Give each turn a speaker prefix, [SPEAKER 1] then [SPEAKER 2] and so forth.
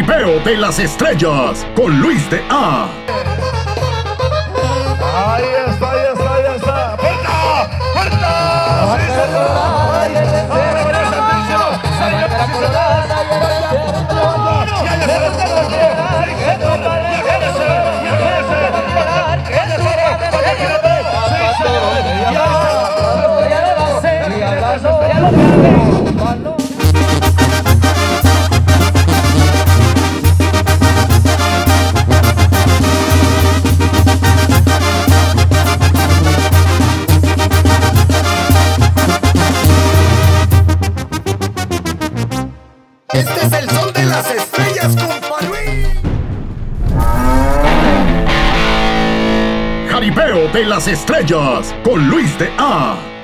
[SPEAKER 1] Jaripeo de las estrellas con Luis de A.
[SPEAKER 2] Ahí está, ahí está, ahí está. ¡Puerta! ¡Puerta! ¡Sí, señor!
[SPEAKER 3] Este es el sol de las estrellas, compa Luis.
[SPEAKER 1] Jaripeo de las estrellas con Luis de A.